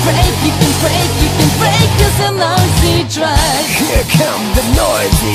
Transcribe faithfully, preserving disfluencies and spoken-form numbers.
break, you can break, you can break this an easy track. Here come the noise.